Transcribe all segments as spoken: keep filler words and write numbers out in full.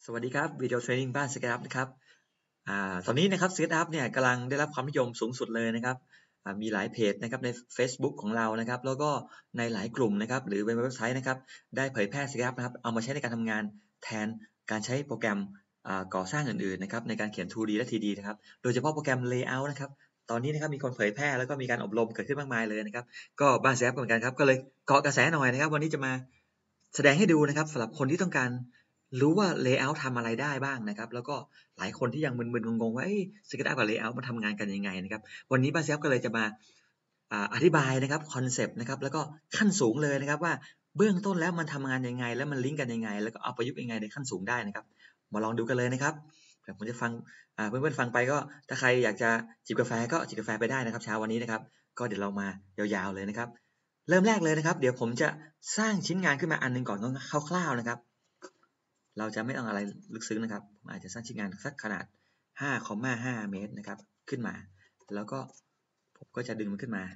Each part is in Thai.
สวัสดีครับวิดีโอเทรนนิ่งบ้าน SketchUp นะครับอ่าตอนนี้นะครับ SketchUp เนี่ยกำลังได้รับความนิยมสูงสุดเลยนะครับอ่ามีหลายเพจนะครับใน Facebook ของเรานะครับแล้วก็ในหลายกลุ่มนะครับหรือเว็บไซต์นะครับได้เผยแพร่ SketchUp นะครับเอามาใช้ในการทำงานแทนการใช้โปรแกรมอ่าก่อสร้างอื่นๆนะครับในการเขียน ทู ดี และ ทรี ดี นะครับโดยเฉพาะโปรแกรม Layout นะครับตอนนี้นะครับมีคนเผยแพร่แล้วก็มีการอบรมเกิดขึ้นมากมายเลยนะครับก็บ้าน SketchUp เหมือนกันครับก็เลยเกาะกระแสหน่อยนะครับวันนี้จะมาแสดงให้ดูนะครับสำหรับคนที่ต้องการรู้ว่า Layout ทำอะไรได้บ้างนะครับแล้วก็หลายคนที่ยังมึนๆงงๆว่า SketchUp กับ Layout มันทำงานกันยังไงนะครับวันนี้บ้าน SketchUp ก็เลยจะมาอธิบายนะครับคอนเซปต์นะครับแล้วก็ขั้นสูงเลยนะครับว่าเบื้องต้นแล้วมันทำงานยังไงแล้วมันลิงก์กันยังไงแล้วก็เอาประยุกต์ยังไงในขั้นสูงได้นะครับมาลองดูกันเลยนะครับแต่ผมจะฟังเพื่อนๆฟังไปก็ถ้าใครอยากจะจิบกาแฟก็จิบกาแฟไปได้นะครับเช้าวันนี้นะครับก็เดี๋ยวเรามายาวๆเลยนะครับเริ่มแรกเลยนะครับเดี๋ยวผมจะสร้างชิ้นงานขึ้นมาอันนึงก่อนคร่าวๆนะครับเราจะไม่ต้องอะไรลึกซึ้งนะครับผมอาจจะสร้างชิ้นงานสักขนาด ห้า ห้า เมตรนะครับขึ้นมาแล้วก็ผมก็จะดึงมันขึ้นมา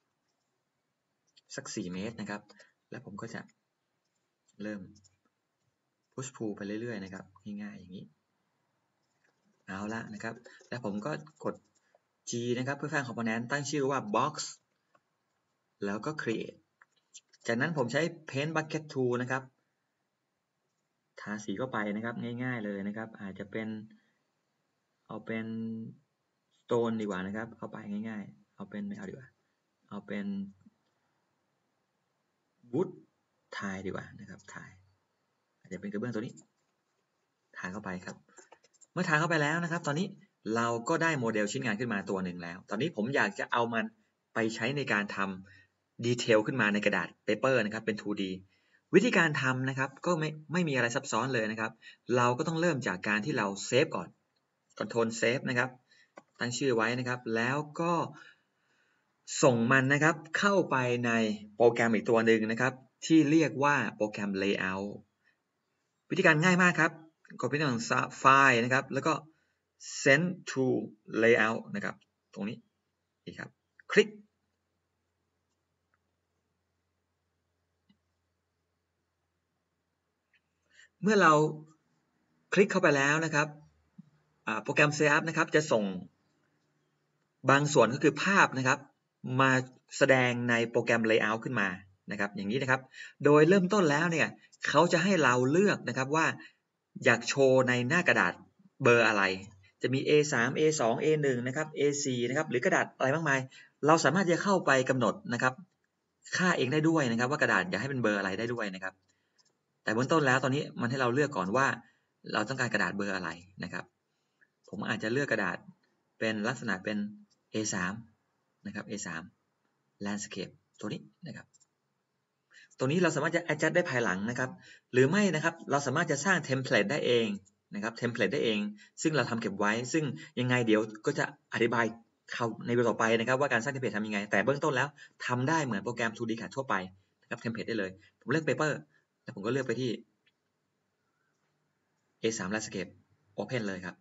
สักสี่เมตรนะครับแล้วผมก็จะเริ่ม push pull ไปเรื่อยๆนะครับง่ายๆอย่างนี้เอาละนะครับแล้วผมก็กด G นะครับเพื่อสร้าง component ตั้งชื่อว่า box แล้วก็ create จากนั้นผมใช้ paint bucket tool นะครับทาสีเข้าไปนะครับง่ายๆเลยนะครับอาจจะเป็นเอาเป็น stone ดีกว่านะครับเข้าไปง่ายๆเอาเป็นไม่เอาดีกว่าเอาเป็น wood tile ดีกว่านะครับ tile อาจจะเป็นกระเบื้องตัวนี้ทาเข้าไปครับเมื่อทาเข้าไปแล้วนะครับตอนนี้เราก็ได้โมเดลชิ้นงานขึ้นมาตัวหนึ่งแล้วตอนนี้ผมอยากจะเอามันไปใช้ในการทำดีเทลขึ้นมาในกระดาษเปเปอร์นะครับเป็น ทู ดี วิธีการทำนะครับก็ไม่ไม่มีอะไรซับซ้อนเลยนะครับเราก็ต้องเริ่มจากการที่เราเซฟก่อน Ctrl Save นะครับตั้งชื่อไว้นะครับแล้วก็ส่งมันนะครับเข้าไปในโปรแกรมอีกตัวหนึ่งนะครับที่เรียกว่าโปรแกรม Layout วิธีการง่ายมากครับกดไปที่ไฟล์นะครับแล้วก็ send to layout นะครับตรงนี้นี่ครับคลิกเมื่อเราคลิกเข้าไปแล้วนะครับโปรแกรม SketchUp นะครับจะส่งบางส่วนก็คือภาพนะครับมาแสดงในโปรแกรม Layout ขึ้นมานะครับอย่างนี้นะครับโดยเริ่มต้นแล้วเนี่ยเขาจะให้เราเลือกนะครับว่าอยากโชว์ในหน้ากระดาษเบอร์อะไรจะมี เอ สาม เอ สอง เอ หนึ่ง นะครับ เอ สี่ นะครับหรือกระดาษอะไรมากมายเราสามารถจะเข้าไปกำหนดนะครับค่าเองได้ด้วยนะครับว่ากระดาษอยากให้เป็นเบอร์อะไรได้ด้วยนะครับแต่เบื้องต้นแล้วตอนนี้มันให้เราเลือกก่อนว่าเราต้องการกระดาษเบอร์อะไรนะครับผมอาจจะเลือกกระดาษเป็นลักษณะเป็น เอ สาม นะครับ เอ สาม landscape ตัวนี้นะครับตัวนี้เราสามารถจะ adjust ได้ภายหลังนะครับหรือไม่นะครับเราสามารถจะสร้าง template ได้เองนะครับ template ได้เองซึ่งเราทำเก็บไว้ซึ่งยังไงเดี๋ยวก็จะอธิบายเข้าในวิดีโอต่อไปนะครับว่าการสร้าง template ทำยังไงแต่เบื้องต้นแล้วทำได้เหมือนโปรแกรม ทู ดี ซี เอ ดี ทั่วไปนะครับ template ได้เลยผมเลือก paper แล้วผมก็เลือกไปที่ เอ สาม landscape open เลยครับ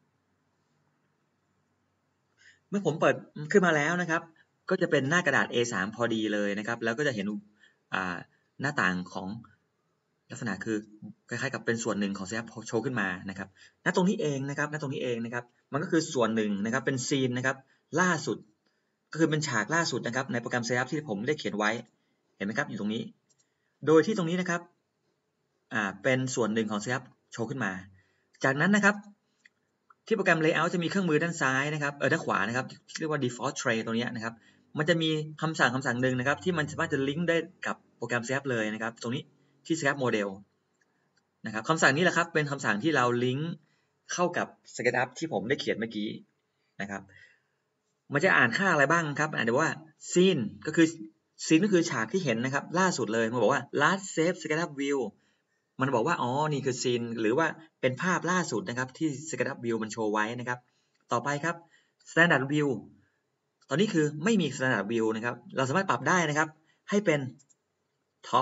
เมื่อผมเปิดขึ้นมาแล้วนะครับก็จะเป็นหน้ากระดาษ เอ สาม พอดีเลยนะครับแล้วก็จะเห็นหน้าต่างของลักษณะคือคล้ายๆกับเป็นส่วนหนึ่งของ SketchUp โชว์ขึ้นมานะครับณตรงนี้เองนะครับณตรงนี้เองนะครับมันก็คือส่วนหนึ่งนะครับเป็นซีนนะครับล่าสุดก็คือเป็นฉากล่าสุดนะครับในโปรแกรม SketchUp ที่ผมได้เขียนไว้เห็นไหมครับอยู่ตรงนี้โดยที่ตรงนี้นะครับอ่าเป็นส่วนหนึ่งของ SketchUp โชว์ขึ้นมาจากนั้นนะครับที่โปรแกรม Layout จะมีเครื่องมือด้านซ้ายนะครับเออด้านขวานะครับเรียกว่า default tray ตัวนี้นะครับมันจะมีคำสั่งคำสั่งหนึ่งนะครับที่มันสามารถจะลิงก์ได้กับโปรแกรม SketchUp เลยนะครับตรงนี้ที่ SketchUp Model นะครับคำสั่งนี้แหละครับเป็นคำสั่งที่เราลิงก์เข้ากับ SketchUp ที่ผมได้เขียนเมื่อกี้นะครับมันจะอ่านค่าอะไรบ้างครับอ่านได้ว่า scene ก็คือ scene ก็คือฉากที่เห็นนะครับล่าสุดเลยมันบอกว่า last save SketchUp view มันบอกว่าอ๋อนี่คือซีนหรือว่าเป็นภาพล่าสุดนะครับที่ SketchUp View มันโชว์ไว้นะครับต่อไปครับ Standard View ตอนนี้คือไม่มี Standard View นะครับเราสามารถปรับได้นะครับให้เป็น Top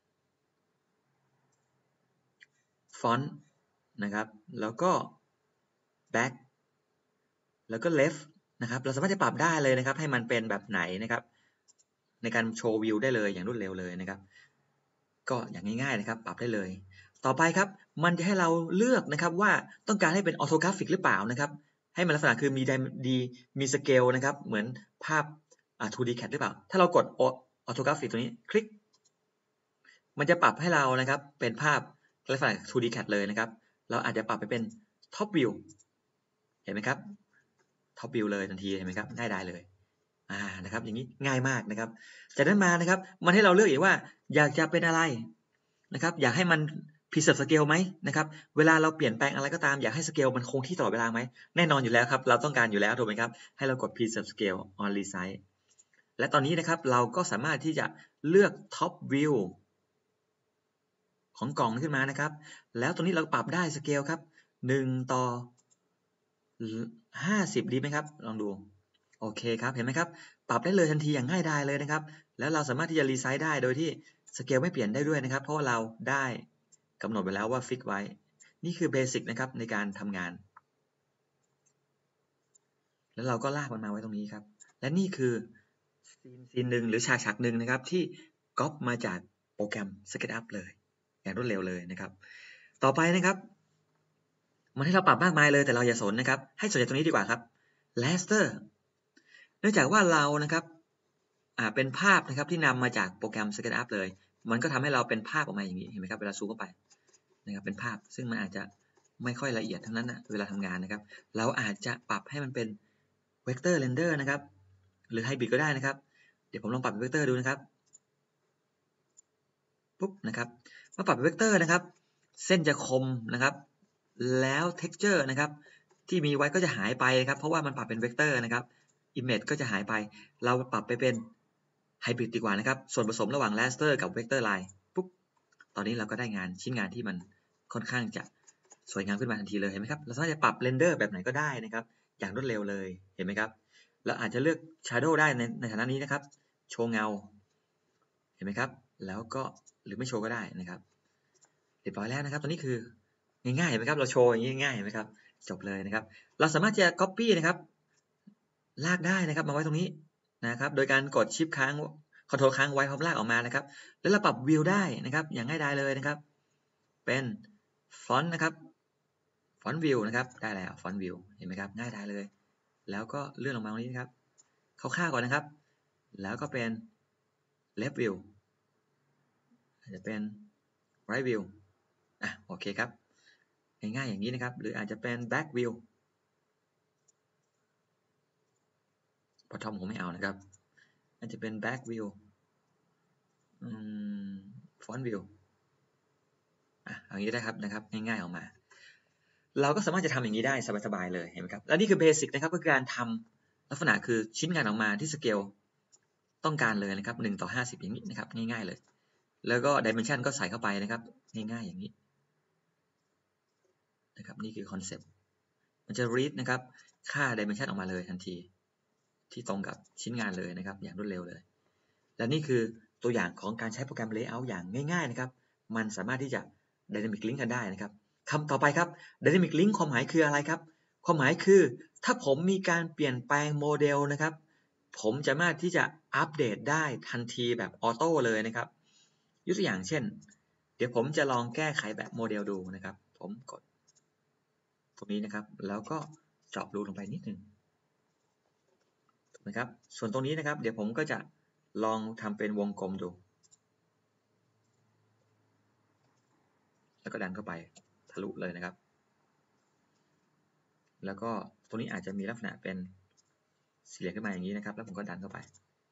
Font นะครับแล้วก็ Back แล้วก็ Left นะครับเราสามารถจะปรับได้เลยนะครับให้มันเป็นแบบไหนนะครับในการโชว์วิวได้เลยอย่างรวดเร็วเลยนะครับก็อย่างง่ายๆนะครับปรับได้เลยต่อไปครับมันจะให้เราเลือกนะครับว่าต้องการให้เป็นออโทกราฟิกหรือเปล่านะครับให้มันลักษณะคือมีดีมีสเกลนะครับเหมือนภาพ ทู ดี แคท หรือเปล่าถ้าเรากดออโทกราฟิกตัวนี้คลิกมันจะปรับให้เรานะครับเป็นภาพลักษณะ ทู ดี แคท เลยนะครับเราอาจจะปรับไปเป็น Top View เห็นไหมครับ Top View เลยทันทีเห็นไหมครับง่ายได้เลยอ่านะครับอย่างนี้ง่ายมากนะครับจากนั้นมานะครับมันให้เราเลือกอีกว่าอยากจะเป็นอะไรนะครับอยากให้มัน preserve scale ไหมนะครับเวลาเราเปลี่ยนแปลงอะไรก็ตามอยากให้สเกลมันคงที่ตลอดเวลาไหมแน่นอนอยู่แล้วครับเราต้องการอยู่แล้วถูกไหมครับให้เรากด preserve scale on resize และตอนนี้นะครับเราก็สามารถที่จะเลือก top view ของกล่องขึ้นมานะครับแล้วตรงนี้เราปรับได้สเกลครับหนึ่งต่อห้าสิบดีไหมครับลองดูโอเคครับเห็นไหมครับปรับได้เลยทันทีอย่างง่ายดายเลยนะครับแล้วเราสามารถที่จะรีไซส์ได้โดยที่สเกลไม่เปลี่ยนได้ด้วยนะครับเพราะว่าเราได้กำหนดไปแล้วว่าฟิกไว้นี่คือเบสิกนะครับในการทำงานแล้วเราก็ลากมันมาไว้ตรงนี้ครับและนี่คือซีนซีนหนึ่งหรือฉากฉากหนึ่งนะครับที่ก๊อปมาจากโปรแกรม SketchUp เลยอย่างรวดเร็วเลยนะครับต่อไปนะครับมันให้เราปรับมากมายเลยแต่เราอย่าสนนะครับให้สนใจตรงนี้ดีกว่าครับ raster เนื่องจากว่าเรานะครับอ่าเป็นภาพนะครับที่นำมาจากโปรแกรม SketchUp เลยมันก็ทำให้เราเป็นภาพออกมาอย่างนี้เห็นไหมครับเวลาซูมเข้าไปนะครับเป็นภาพซึ่งมันอาจจะไม่ค่อยละเอียดทั้งนั้นนะเวลาทำงานนะครับเราอาจจะปรับให้มันเป็น Vector Render นะครับหรือ Hybrid ก็ได้นะครับเดี๋ยวผมลองปรับเป็น Vector ดูนะครับปุ๊บนะครับเมื่อปรับเป็น Vector นะครับเส้นจะคมนะครับแล้ว Texture นะครับที่มีไว้ก็จะหายไปครับเพราะว่ามันปรับเป็น Vector นะครับ Image ก็จะหายไปเราปรับไปเป็น Hybrid ดีกว่านะครับส่วนผสมระหว่าง Raster กับ Vector Line ปุ๊บตอนนี้เราก็ได้งานชิ้นงานที่มันค่อนข้างจะสวยงามขึ้นมาทันทีเลยเห็นไหมครับเราสามารถจะปรับ Render แบบไหนก็ได้นะครับอย่างรวดเร็วเลยเห็นไหมครับเราอาจจะเลือก Shadow ได้ในในฐานะนี้นะครับโชว์เงาเห็นไหมครับแล้วก็หรือไม่โชว์ก็ได้นะครับเรียบร้อยแล้วนะครับตอนนี้คือง่ายๆเห็นไหมครับเราโชว์อย่างนี้ง่ายๆเห็นไหมครับจบเลยนะครับเราสามารถจะ copy นะครับลากได้นะครับมาไว้ตรงนี้นะครับโดยการกดชิปค้างคอนโทรลค้างไว้พร้อมลากออกมานะครับแล้วเราปรับวิวได้นะครับอย่างง่ายดายเลยนะครับเป็นฟอนต์นะครับฟอนต์วิวนะครับได้แล้วฟอนต์วิวเห็นไหมครับง่ายดายเลยแล้วก็เลื่อนลงมาตรงนี้นะครับคร่าวๆก่อนนะครับแล้วก็เป็น left view อาจจะเป็น right view อ่ะโอเคครับง่ายๆอย่างนี้นะครับหรืออาจจะเป็น back view พอทอมผมไม่เอานะครับอาจจะเป็น back view อืม front view อ่ะอย่างนี้ได้ครับนะครับง่ายๆออกมาเราก็สามารถจะทำอย่างนี้ได้สบายๆเลยเห็นไหมครับและนี่คือเบสิกนะครับก็คือการทำลักษณะคือชิ้นงานออกมาที่สเกลต้องการเลยนะครับหนึ่งต่อห้าสิบอย่างนี้นะครับง่ายๆเลยแล้วก็ dimension ก็ใส่เข้าไปนะครับง่ายๆอย่างนี้นะครับนี่คือคอนเซ็ปต์มันจะ read นะครับค่า dimension ออกมาเลยทันทีที่ตรงกับชิ้นงานเลยนะครับอย่างรวดเร็วเลยและนี่คือตัวอย่างของการใช้โปรแกรม Layout อย่างง่ายๆนะครับมันสามารถที่จะ Dynamic Link กันได้นะครับคำต่อไปครับ Dynamic Link ความหมายคืออะไรครับความหมายคือถ้าผมมีการเปลี่ยนแปลงโมเดลนะครับผมจะสามารถที่จะอัปเดตได้ทันทีแบบออโต้เลยนะครับยกตัวอย่างเช่นเดี๋ยวผมจะลองแก้ไขแบบโมเดลดูนะครับผมกดตรงนี้นะครับแล้วก็เจาะรูลงไปนิดนึงถูกไหมครับส่วนตรงนี้นะครับเดี๋ยวผมก็จะลองทำเป็นวงกลมดูแล้วก็ดันเข้าไปทะลุเลยนะครับแล้วก็ตรงนี้อาจจะมีลักษณะเป็นสี่เหลี่ยมขึ้นมาอย่างนี้นะครับแล้วผมก็ดันเข้าไป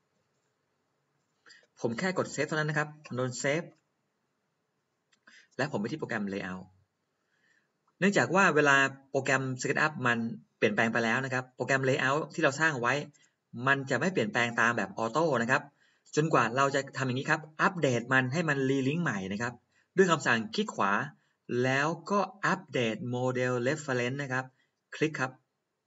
ผมแค่กดเซฟเท่านั้นนะครับโดนเซฟและผมไปที่โปรแกรม Layout เนื่องจากว่าเวลาโปรแกรม SketchUp มันเปลี่ยนแปลงไปแล้วนะครับโปรแกรม Layout ที่เราสร้างไว้มันจะไม่เปลี่ยนแปลงตามแบบออโต้นะครับจนกว่าเราจะทำอย่างนี้ครับอัปเดตมันให้มันรีลิงก์ใหม่นะครับด้วยคำสั่งคลิกขวาแล้วก็อัปเดตโมเดล Reference นะครับคลิกครับ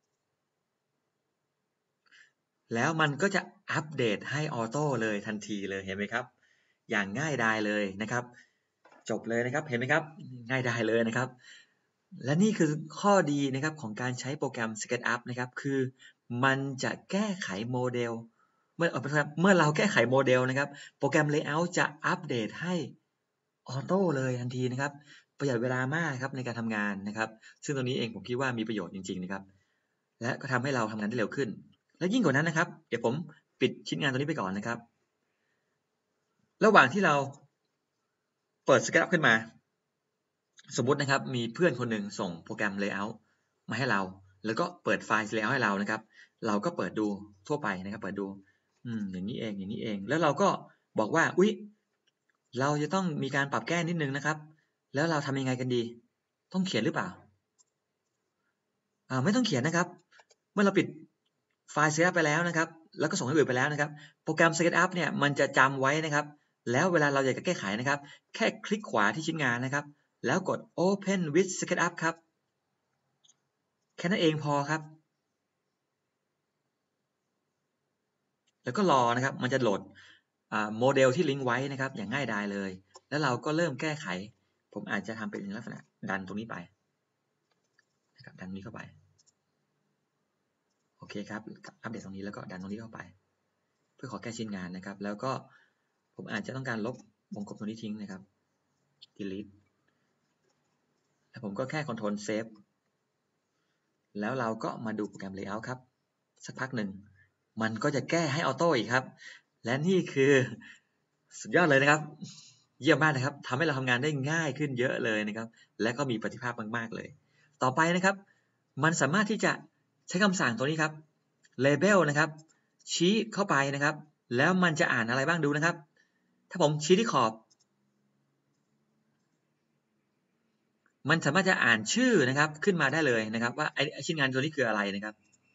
แล้วมันก็จะอัปเดตให้ออโต้เลยทันทีเลยเห็นไหมครับอย่างง่ายดายเลยนะครับจบเลยนะครับเห็นไหมครับง่ายดายเลยนะครับและนี่คือข้อดีนะครับของการใช้โปรแกรม SketchUp นะครับคือมันจะแก้ไขโมเดลเมื่อเมื่อเราแก้ไขโมเดลนะครับโปรแกรม Layout จะอัปเดตให้ออโต้เลยทันทีนะครับประหยัดเวลามากครับในการทำงานนะครับซึ่งตรงนี้เองผมคิดว่ามีประโยชน์จริงๆนะครับและก็ทำให้เราทำงานได้เร็วขึ้นและยิ่งกว่านั้นนะครับเดี๋ยวผมปิดชิ้นงานตัวนี้ไปก่อนนะครับระหว่างที่เราเปิด SketchUp ขึ้นมาสมมุตินะครับมีเพื่อนคนหนึ่งส่งโปรแกรม Layout มาให้เราแล้วก็เปิดไฟล์ Layout ให้เรานะครับเราก็เปิดดูทั่วไปนะครับเปิดดูอืมอย่างนี้เองอย่างนี้เองแล้วเราก็บอกว่าอุ๊ยเราจะต้องมีการปรับแก้นิดนึงนะครับแล้วเราทำยังไงกันดีต้องเขียนหรือเปล่าอ่าไม่ต้องเขียนนะครับเมื่อเราปิดไฟล์ SketchUp ไปแล้วนะครับแล้วก็ส่งให้อื่นไปแล้วนะครับโปรแกรม SketchUp เนี่ยมันจะจำไว้นะครับแล้วเวลาเราอยากจะแก้ไขนะครับแค่คลิกขวาที่ชิ้นงานนะครับแล้วกด Open with SketchUp ครับแค่นั้นเองพอครับแล้วก็รอนะครับมันจะโหลดโมเดลที่ลิงก์ไว้นะครับอย่างง่ายดายเลยแล้วเราก็เริ่มแก้ไขผมอาจจะทำเป็นลักษณะดันตรงนี้ไปนะครับดันนี้เข้าไปโอเคครับอัปเดตตรงนี้แล้วก็ดันตรงนี้เข้าไปเพื่อขอแก้ชิ้นงานนะครับแล้วก็ผมอาจจะต้องการลบวงกลมตรงนี้ทิ้งนะครับ delete แล้วผมก็แค่ Ctrl Save แล้วเราก็มาดูโปรแกรม Layout ครับสักพักหนึ่งมันก็จะแก้ให้ออโต้อีกครับและนี่คือสุดยอดเลยนะครับเยี่ยมมากนะครับทำให้เราทำงานได้ง่ายขึ้นเยอะเลยนะครับและก็มีประสิทธิภาพมากๆเลยต่อไปนะครับมันสามารถที่จะใช้คำสั่งตัวนี้ครับ label นะครับชี้เข้าไปนะครับแล้วมันจะอ่านอะไรบ้างดูนะครับถ้าผมชี้ที่ขอบมันสามารถจะอ่านชื่อนะครับขึ้นมาได้เลยนะครับว่าไอ้ชิ้นงานตัวนี้คืออะไรนะครับ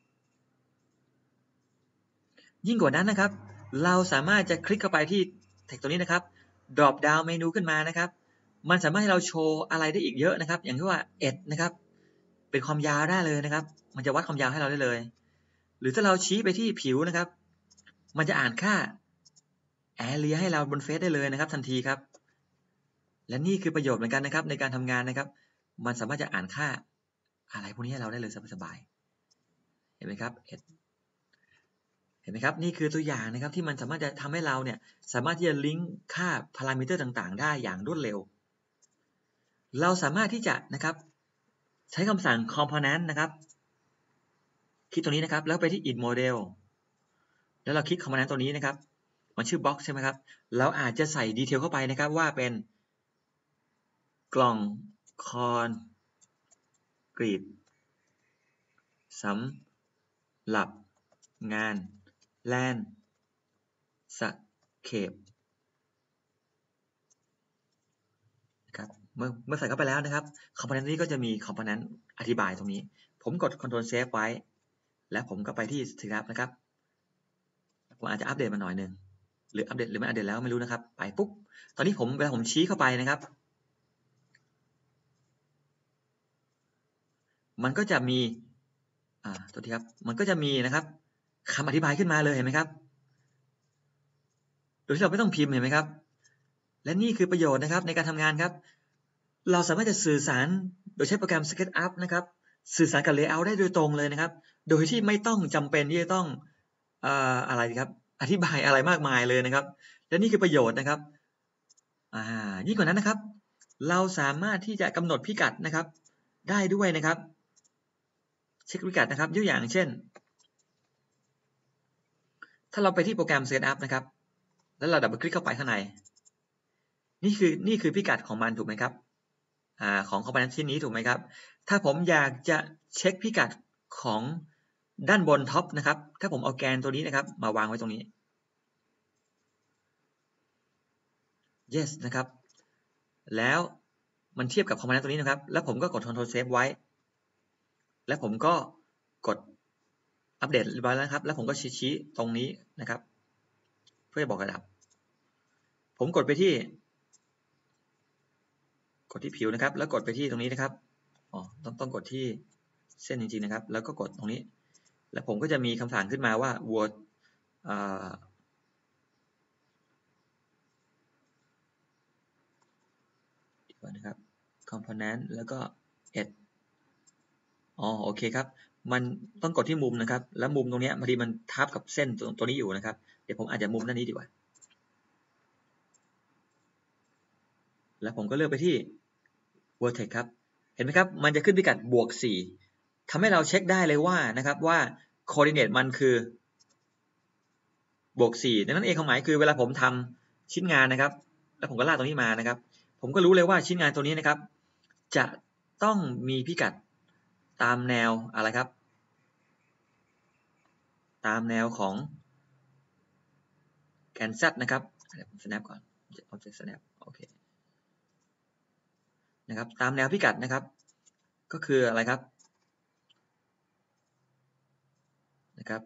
ยิ่งกว่านั้นนะครับเราสามารถจะคลิกเข้าไปที่แท็กตัวนี้นะครับ drop down เมนูขึ้นมานะครับมันสามารถให้เราโชว์อะไรได้อีกเยอะนะครับอย่างที่ว่า edge นะครับเป็นความยาวได้เลยนะครับมันจะวัดความยาวให้เราได้เลยหรือถ้าเราชี้ไปที่ผิวนะครับมันจะอ่านค่า area ให้เราบนเฟซได้เลยนะครับทันทีครับและนี่คือประโยชน์เหมือนกันนะครับในการทำงานนะครับมันสามารถจะอ่านค่าอะไรพวกนี้ให้เราได้เลยสบายๆเห็นไหมครับ edgeเห็นไหมครับนี่คือตัวอย่างนะครับที่มันสามารถจะทำให้เราเนี่ยสามารถที่จะลิงก์ค่าพารามิเตอร์ต่างๆได้อย่างรวดเร็วเราสามารถที่จะนะครับใช้คำสั่ง component นะครับคลิกตรงนี้นะครับแล้วไปที่ id model แล้วเราคลิก component ตัวนี้นะครับมันชื่อ box ใช่ไหมครับเราอาจจะใส่ดีเทลเข้าไปนะครับว่าเป็นกล่องคอนกรีตสำหรับงานแลนสเคปครับเมื่อเมื่อใส่เข้าไปแล้วนะครับคอมโพเนนต์นี้ก็จะมีคอมโพเนนต์อธิบายตรงนี้ผมกด Ctrl Save ไว้แล้วผมก็ไปที่ SketchUp นะครับผมอาจจะอัปเดตมาหน่อยนึงหรืออัปเดตหรือไม่อัปเดตแล้วไม่รู้นะครับไปปุ๊บตอนนี้ผมเวลาผมชี้เข้าไปนะครับมันก็จะมีอ่าตัวทีครับมันก็จะมีนะครับคำอธิบายขึ้นมาเลยเห็นไหมครับโดยที่เราไม่ต้องพิมพ์เห็นไหมครับและนี่คือประโยชน์นะครับในการทำงานครับเราสามารถจะสื่อสารโดยใช้โปรแกรม SketchUp นะครับสื่อสารกับ Layout ได้โดยตรงเลยนะครับโดยที่ไม่ต้องจำเป็นที่จะต้องเอ่ออะไรครับอธิบายอะไรมากมายเลยนะครับและนี่คือประโยชน์นะครับอ่ายิ่งกว่านั้นนะครับเราสามารถที่จะกำหนดพิกัดนะครับได้ด้วยนะครับเช็คพิกัดนะครับยกอย่างเช่นถ้าเราไปที่โปรแกรม SketchUp นะครับแล้วเราดับเบิลคลิกเข้าไปข้างในนี่คือนี่คือพิกัดของมันถูกไหมครับอ่าของคอมโพเนนต์ชิ้นนี้ถูกไหมครับถ้าผมอยากจะเช็คพิกัดของด้านบนท็อปนะครับถ้าผมเอาแกนตัวนี้นะครับมาวางไว้ตรงนี้ yes นะครับแล้วมันเทียบกับคอมโพเนนต์ตัวนี้นะครับแล้วผมก็กด Ctrl Save ไว้แล้วผมก็กดอัปเดตเรียบร้อยแล้วครับแล้วผมก็ชี้ตรงนี้นะครับเพื่อบอกระดับผมกดไปที่กดที่ผิวนะครับแล้วกดไปที่ตรงนี้นะครับอ๋อต้องต้องกดที่เส้นจริงๆนะครับแล้วก็กดตรงนี้แล้วผมก็จะมีคำสั่งขึ้นมาว่า word อ่านะครับ component แล้วก็ edge อ๋อโอเคครับมันต้องกดที่มุมนะครับแล้วมุมตรงนี้พอดีมันทับกับเส้นตัวตัวนี้อยู่นะครับเดี๋ยวผมอาจจะมุมด้านนี้ดีกว่าแล้วผมก็เลือกไปที่ vertex ครับเห็นไหมครับมันจะขึ้นพิกัดบวกสี่ทำให้เราเช็คได้เลยว่านะครับว่า coordinate มันคือบวกสี่ดังนั้นเองความหมายคือเวลาผมทำชิ้นงานนะครับแล้วผมก็ลากตรงนี้มานะครับผมก็รู้เลยว่าชิ้นงานตัวนี้นะครับจะต้องมีพิกัดตามแนวอะไรครับตามแนวของแกน Z นะครับเดี๋ยวผม snap ก่อน object snap โอเคนะครับตามแนวพิกัดนะครับก็คืออะไรครับนะครับ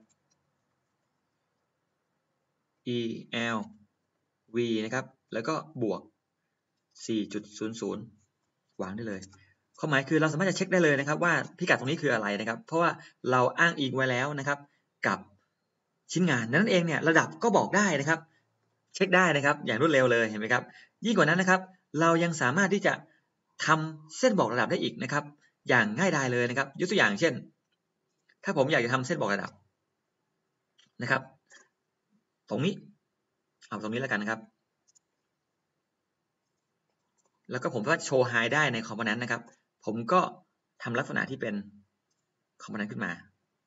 e l v นะครับแล้วก็บวก สี่จุดศูนย์ศูนย์ วางได้เลยความหมายคือเราสามารถจะเช็คได้เลยนะครับว่าพิกัดตรงนี้คืออะไรนะครับเพราะว่าเราอ้างอิงไว้แล้วนะครับกับชิ้นงานนั้นเองเนี่ยระดับก็บอกได้นะครับเช็คได้นะครับอย่างรวดเร็วเลยเห็นไหมครับยิ่งกว่านั้นนะครับเรายังสามารถที่จะทำเส้นบอกระดับได้อีกนะครับอย่างง่ายดายเลยนะครับยกตัวอย่างเช่นถ้าผมอยากจะทำเส้นบอกระดับนะครับตรงนี้เอาตรงนี้แล้วกันนะครับแล้วก็ผมก็โชว์ไฮได้ในคอมโพเนนต์นะครับผมก็ทำลักษณะที่เป็นคอมโพเนนต์ขึ้นมา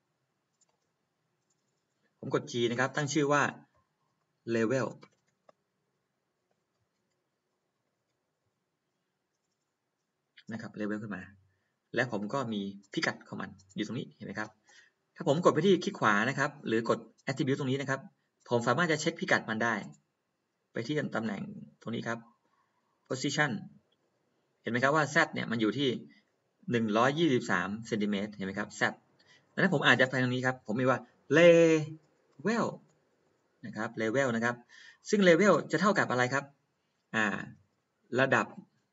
ผมกด G นะครับตั้งชื่อว่า level นะครับ level ขึ้นมาและผมก็มีพิกัดของมันอยู่ตรงนี้เห็นไหมครับถ้าผมกดไปที่คลิกขวานะครับหรือกด attribute ตรงนี้นะครับผมสามารถจะเช็คพิกัดมันได้ไปที่ตำแหน่งตรงนี้ครับ position เห็นไหมครับว่า Z เนี่ยมันอยู่ที่หนึ่งร้อยยี่สิบสามเซนติเมตรเห็นไหมครับ Z ดังนั้นผมอาจจะไปตรงนี้ครับผมมีว่า level นะครับ level นะครับซึ่ง level จะเท่ากับอะไรครับอ่าระดับ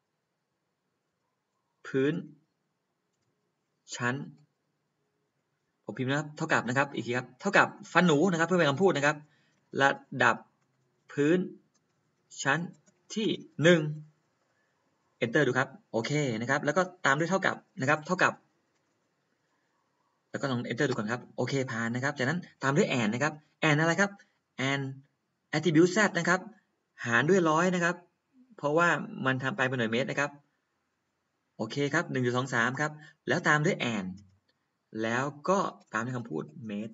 พื้นชั้นผมพิมพ์นะครับเท่ากับนะครับอีกทีครับเท่ากับฟันหนูนะครับเพื่อเป็นคำพูดนะครับระดับพื้นชั้นที่หนึ่ง enter ดูครับโอเคนะครับแล้วก็ตามด้วยเท่ากับนะครับเท่ากับแล้วก็ลอง enter ดูก่อนครับโอเคผ่านนะครับจากนั้นตามด้วย and นะครับ and อะไรครับ and attribute z นะครับหารด้วยร้อยนะครับเพราะว่ามันทำไปเป็นหน่วยเมตรนะครับโอเคครับ หนึ่งจุดสองสาม ครับแล้วตามด้วย and แล้วก็ตามด้วยคำพูดเมตร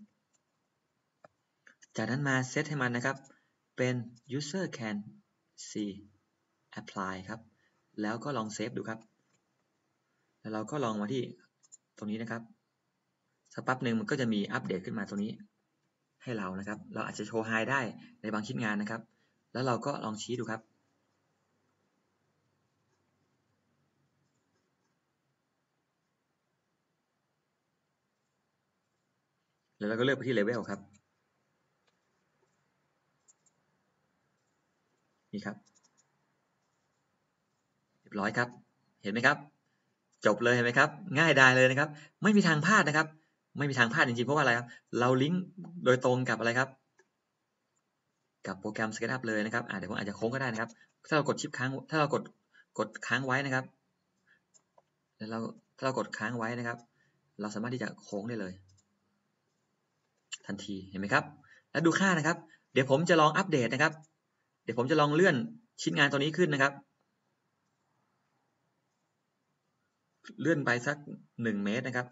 จากนั้นมาเซตให้มันนะครับเป็น user can see apply ครับแล้วก็ลองเซฟดูครับแล้วเราก็ลองมาที่ตรงนี้นะครับสักแป๊บหนึ่งมันก็จะมีอัปเดตขึ้นมาตรงนี้ให้เรานะครับเราอาจจะโชว์ไฮได้ในบางชิ้นงานนะครับแล้วเราก็ลองชี้ดูครับแล้วเราก็เลือกไปที่เลเวลครับนี่ครับเรียบร้อยครับเห็นไหมครับจบเลยเห็นไหมครับง่ายดายเลยนะครับไม่มีทางพลาดนะครับไม่มีทางพลาดจริงๆเพราะว่าอะไรครับเราลิงก์โดยตรงกับอะไรครับกับโปรแกรม SketchUp เลยนะครับอ่าเดี๋ยวผมอาจจะโค้งก็ได้นะครับถ้าเรากดชิปค้างถ้าเรากดกดค้างไว้นะครับแล้วเราถ้าเรากดค้างไว้นะครับเราสามารถที่จะโค้งได้เลยทันทีเห็นไหมครับแล้วดูค่านะครับเดี๋ยวผมจะลองอัปเดตนะครับเดี๋ยวผมจะลองเลื่อนชิ้นงานตัวนี้ขึ้นนะครับเลื่อนไปสักหนึ่งเมตรนะครับ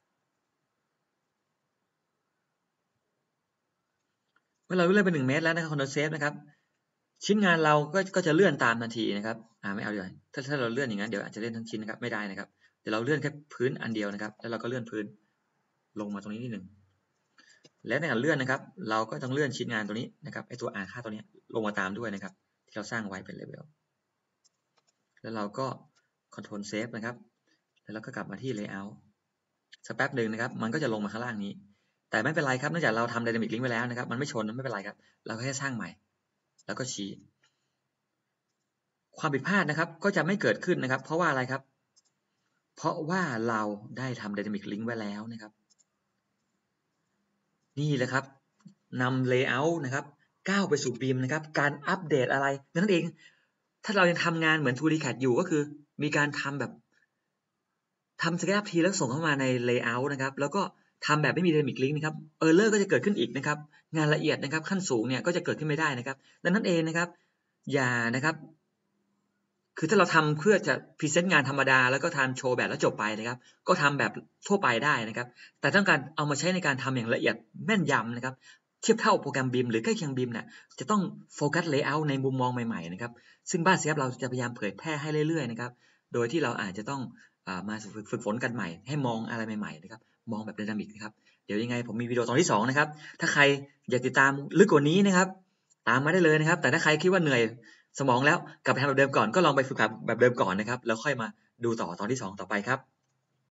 เมื่อเราเลื่อนไปหนึ่งเมตรแล้วนะครับ Ctrl Save นะครับชิ้นงานเราก็ก็จะเลื่อนตามทันทีนะครับอ่าไม่เอาดีกว่าถ้าถ้าเราเลื่อนอย่างนั้นเดี๋ยวอาจจะเลื่อนทั้งชิ้นนะครับไม่ได้นะครับเดี๋ยวเราเลื่อนแค่พื้นอันเดียวนะครับแล้วเราก็เลื่อนพื้นลงมาตรงนี้นิดหนึ่งและในการเลื่อนนะครับเราก็ต้องเลื่อนชิ้นงานตัวนี้นะครับไอตัวอ่านค่าตัวนี้ลงมาตามด้วยนะครับที่เราสร้างไว้เป็นเลเวลแล้วเราก็ Ctrl Save นะครับแล้วเราก็กลับมาที่ Layout สักแป๊บหนึ่งนะครับมันก็จะลงมาข้างล่างนี้แต่ไม่เป็นไรครับเนื่องจากเราทำ Dynamic Link ไว้แล้วนะครับมันไม่ชนไม่เป็นไรครับเราแค่สร้างใหม่แล้วก็ชี้ความผิดพลาดนะครับก็จะไม่เกิดขึ้นนะครับเพราะว่าอะไรครับเพราะว่าเราได้ทำ Dynamic Link ไว้แล้วนะครับนี่แหละครับนำ Layout นะครับก้าวไปสู่ บี ไอ เอ็ม นะครับการอัปเดตอะไรนั่นเองถ้าเรายังทำงานเหมือน ทู ดี แคท อยู่ก็คือมีการทำแบบทำ SketchUp ทีแล้วส่งเข้ามาใน Layout นะครับแล้วก็ทำแบบไม่มี Dynamic Link นะครับ Error ก็จะเกิดขึ้นอีกนะครับงานละเอียดนะครับขั้นสูงเนี่ยก็จะเกิดขึ้นไม่ได้นะครับดังนั้นเองนะครับอย่านะครับคือถ้าเราทำเพื่อจะพรีเซนต์งานธรรมดาแล้วก็ทำโชว์แบบแล้วจบไปนะครับก็ทำแบบทั่วไปได้นะครับแต่ต้องการเอามาใช้ในการทำอย่างละเอียดแม่นยำนะครับเทียบเท่าโปรแกรม บี ไอ เอ็ม หรือใกล้เคียง บี ไอ เอ็ม เนี่ยจะต้องโฟกัสเลเยอร์ในมุมมองใหม่ๆนะครับซึ่งบ้าน ซี เอ ฟ เราจะพยายามเผยแพร่ให้เรื่อยๆนะครับโดยที่เราอาจจะต้องอ่ามาฝึกฝึกฝนกันใหม่ให้มองอะไรใหม่ๆนะครับมองแบบไดนามิกนะครับเดี๋ยวยังไงผมมีวิดีโอตอนที่สองนะครับถ้าใครอยากติดตามลึกกว่านี้นะครับตามมาได้เลยนะครับแต่ถ้าใครคิดว่าเหนื่อยสมองแล้วกลับไปทำแบบเดิมก่อนก็ลองไปฝึกแบบแบบเดิมก่อนนะครับแล้วค่อยมาดูต่อตอนที่สองต่อไปครับ